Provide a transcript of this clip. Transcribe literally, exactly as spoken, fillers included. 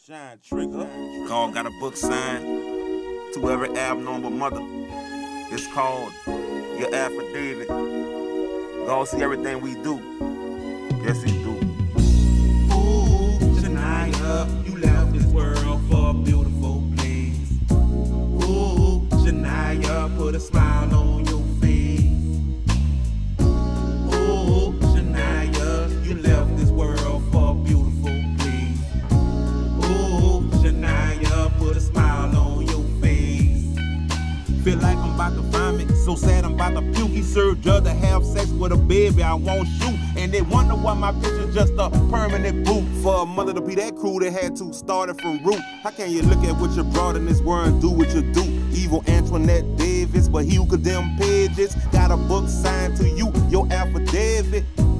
Shine trigger. God got a book signed to every album on but mother. It's called Your Affidavit. God see everything we do. Yes, he do. Ooh, Shaniya, you left this world for a beautiful place. Ooh, Shaniya, put a smile on your face. Ooh, Shaniya, you left this world for a beautiful place. Ooh, Shaniya, put a smile on your face. Feel like I'm about to vomit, so sad I'm about to puke. He served judge to have sex with a baby I won't shoot. And they wonder why my picture's just a permanent boot. For a mother to be that cruel, they had to start it from root. How can you look at what you brought in this world and do what you do? Evil Antoinette Davis, but he who condemned pages got a book signed to you, your affidavit.